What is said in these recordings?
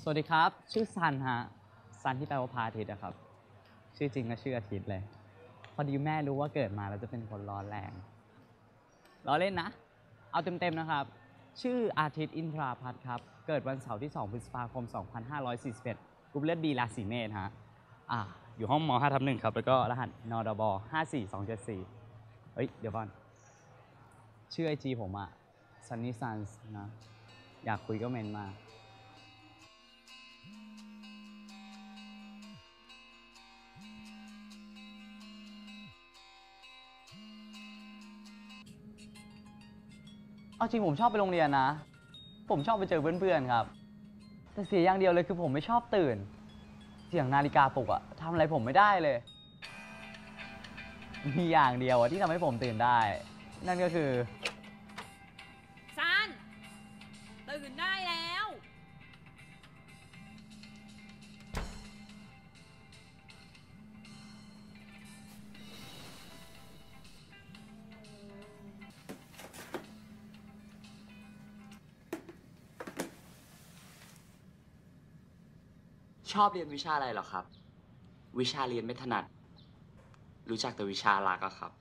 สวัสดีครับชื่อซันฮะซันที่แปลว่าพระอาทิตย์นะครับชื่อจริงก็ชื่ออาทิตย์เลยพอดีแม่รู้ว่าเกิดมาแล้วจะเป็นคนร้อนแรงล้อเล่นนะเอาเต็มๆนะครับชื่ออาทิตย์อินทราพัฒน์ครับเกิดวันเสาร์ที่2พฤษภาคม2541กรุ๊ปเลือด B ราศีเมษฮะอยู่ห้องม5/1ครับแล้วก็รหัสนดบ54274เฮ้ยเดี๋ยวก่อนชื่อไอจีผมอะซันนี่ซันส์นะอยากคุยก็เมนมาเอาจริงผมชอบไปโรงเรียนนะผมชอบไปเจอเพื่อนๆครับแต่เสียอย่างเดียวเลยคือผมไม่ชอบตื่นเสียงนาฬิกาปลุกอะทำอะไรผมไม่ได้เลยมีอย่างเดียวที่ทำให้ผมตื่นได้นั่นก็คือซันตื่นได้แล้วชอบเรียนวิชาอะไรเหรอครับ วิชาเรียนไม่ถนัด รู้จักแต่วิชารักอะครับ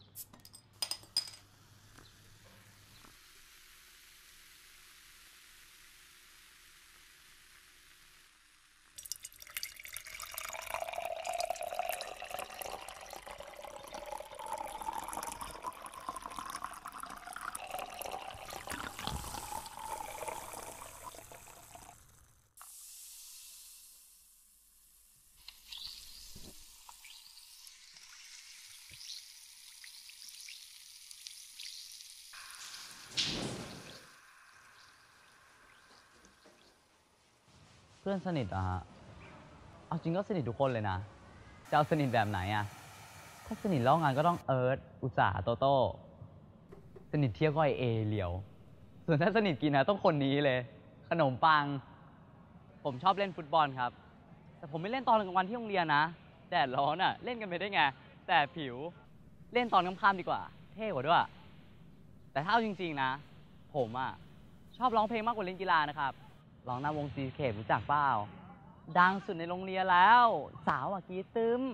เพื่อนสนิทอะฮะเอาจริงก็สนิททุกคนเลยนะจะเอาสนิทแบบไหนอะถ้าสนิทเล่างานก็ต้องเอิร์ธอุตสาหโตโต้สนิทเที่ยวก็ไอเอเหลียวส่วนถ้าสนิทกินนะต้องคนนี้เลยขนมปังผมชอบเล่นฟุตบอลครับแต่ผมไม่เล่นตอนกลางวันที่โรงเรียนนะแดดร้อนอะเล่นกันไปได้ไงแต่ผิวเล่นตอนค่ำๆดีกว่าเท่กว่าด้วยแต่ถ้าเอาจริงๆนะผมอะชอบร้องเพลงมากกว่าเล่นกีฬานะครับร้องหน้าวงซีเคปรู้จักเปล่าดังสุดในโรงเรียนแล้วสาวกรี๊ดตึม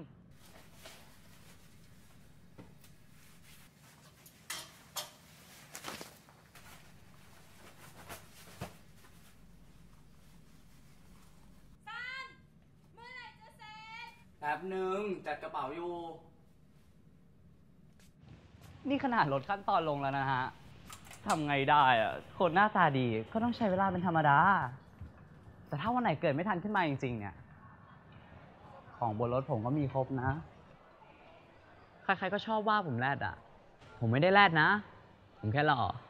ซันเมื่อไหร่จะเสร็จแป๊บนึงจัดกระเป๋าอยู่นี่ขนาดลดขั้นตอนลงแล้วนะฮะทำไงได้อะคนหน้าตาดีก็ต้องใช้เวลาเป็นธรรมดาแต่ถ้าวันไหนเกิดไม่ทันขึ้นมาจริงๆเนี่ยของบนรถผมก็มีครบนะใครๆก็ชอบว่าผมแรดอ่ะผมไม่ได้แรดนะผมแค่หล่อ